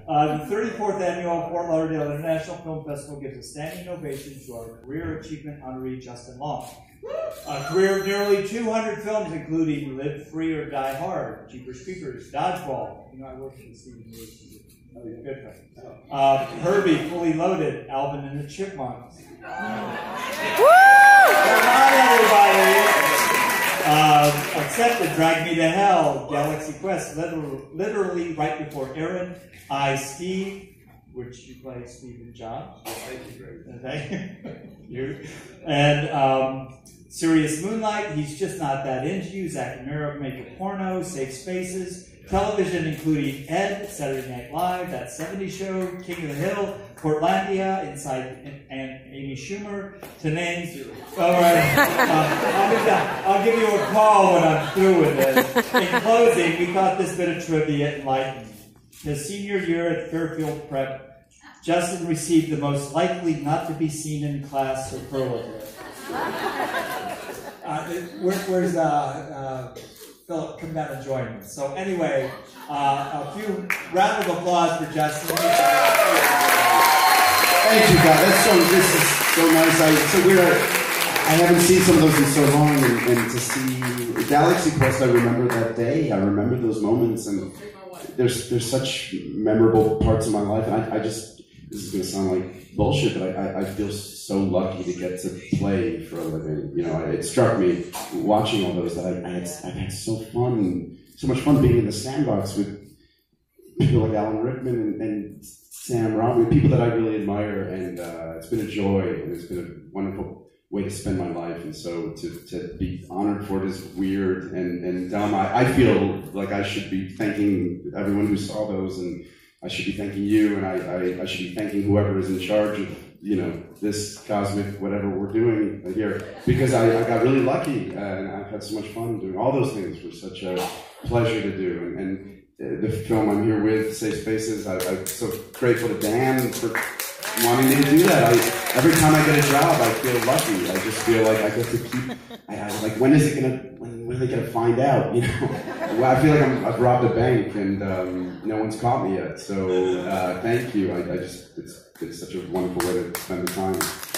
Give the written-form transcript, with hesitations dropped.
The 34th Annual Fort Lauderdale International Film Festival gives a standing ovation to our Career Achievement honoree, Justin Long. A career of nearly 200 films, including Live Free or Die Hard, Jeepers Creepers, Dodgeball. You know, I worked with Stephen Lewis. Oh, he's a good friend. Herbie, Fully Loaded, Alvin and the Chipmunks. Woo! Come on, everybody! Accepted, Drag Me to Hell, Galaxy Quest, literally right before Aaron, I, Steve, which you play Steve Jobs. Thank you, Greg. Thank you. And Serious Moonlight, He's Just Not That Into You, Zach and Mira Make a Porno, Safe Spaces, television including Ed, Saturday Night Live, That 70s Show, King of the Hill, Portlandia, Inside and Amy Schumer, to name. All right, I'll give you a call when I'm through with this. In closing, we thought this bit of trivia enlightened. His senior year at Fairfield Prep, Justin received the most likely not to be seen in class superlative. Where's Philip? Come down and join me. So anyway, a few round of applause for Justin. Thank you, God. This is so nice. I haven't seen some of those in so long, and to see Galaxy Quest, I remember that day. I remember those moments, and there's such memorable parts of my life. And I just, this is going to sound like bullshit, but I feel so lucky to get to play for a living. You know, it struck me watching all those that I've had so much fun being in the sandbox with people like Alan Rickman and Sam Robin, people that I really admire, and it's been a joy, and it's been a wonderful way to spend my life. And so to be honored for it is weird and dumb. I feel like I should be thanking everyone who saw those, and I should be thanking you, and I should be thanking whoever is in charge of, you know, this cosmic whatever we're doing here, because I got really lucky, and I've had so much fun doing all those things. Were such a pleasure to do, and the film I'm here with, Safe Spaces, I'm so grateful to Dan for wanting me to do that. Every time I get a job, I feel lucky. I just feel like I get to keep. Like, when are they gonna find out? You know, I feel like I've robbed a bank, and no one's caught me yet. So thank you. It's such a wonderful way to spend the time.